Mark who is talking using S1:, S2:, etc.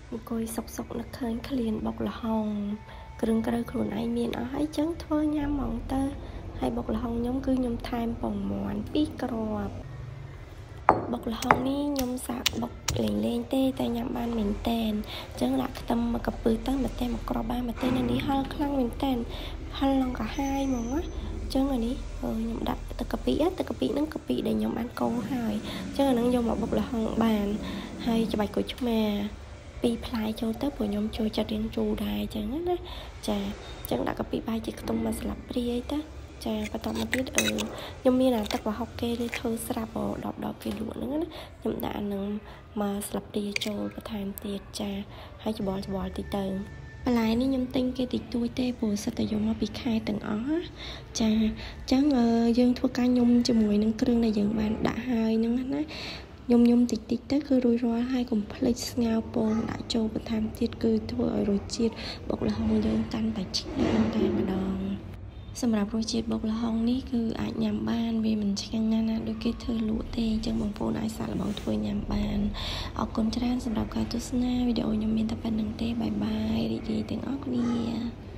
S1: អង្គុយសុកនឹកឃើញឃ្លានបុកល្ហុងគ្រឿងក្រៅខ្លួនឯងមានអស់ហើយចឹងធ្វើញ៉ាំហ្មងទៅហើយបុកល្ហុងខ្ញុំគឺខ្ញុំថែមពងមាន់2គ្រាប់បុកល្ហុងនេះខ្ញុំសាកបុកលេងទេតែញ៉ាំបានមែនតែនចឹងដាក់ខ្ទឹមមកកាពឹសទៅមកតែមកក្របបានមកតែនេះហឹរខ្លាំងមែនតែនហឹរឡងកាហាយហ្មងណាចឹងអានេះខ្ញុំដាក់ទឹកកាពិហ្នឹងកាពិដែលខ្ញុំបានកូរហើយចឹងអាហ្នឹងយកមកបុកល្ហុងបានហើយច្បាច់ក្រូចឆ្មា2ផ្លែចូលទៅព្រោះខ្ញុំចូលចិត្តរៀងជូរដែរចឹងណាចាចឹងដាក់កាពិបាយជាខ្ទង់មួយស្លាបព្រាយទៅចាបន្តមកទៀតខ្ញុំមានអាទឹកប្រហុកគេឬធ្វើស្រាប់10ដបគេលក់ហ្នឹងណាខ្ញុំដាក់អាហ្នឹងមកស្លាបព្រាចូលបន្ថែមទៀតចាហើយច្បល់តិចទៅបន្លែនេះខ្ញុំទិញគេតិចតួចទេព្រោះសិតតែយកមកពីខែទាំងអស់ចាអញ្ចឹងយើងធ្វើការញុំជាមួយនឹងគ្រឿងដែលយើងបានដាក់ហើយហ្នឹងណាញុំតិចទៅគឺរួចរាល់ហើយកុំភ្លេចស្ងោរពងដាក់ចូលបន្ថែមទៀតគឺធ្វើឲ្យរសជាតិបុកល្ហុងយើងកាន់តែឆ្ងាញ់តែម្ដងសម្រាប់រសជាតិបុកល្ហុងនេះគឺអាចញ៉ាំបានវាមិនឆ្ងាញ់ណាស់ដូចគេធ្វើលក់ទេអញ្ចឹងបងប្អូនអាចសាកល្បងធ្វើញ៉ាំបានអរគុណច្រើនសម្រាប់ការទស្សនាវីដេអូខ្ញុំមានតែប៉ុណ្្នឹងទេបាយបាយរីករាយទាំងអស់គ្នា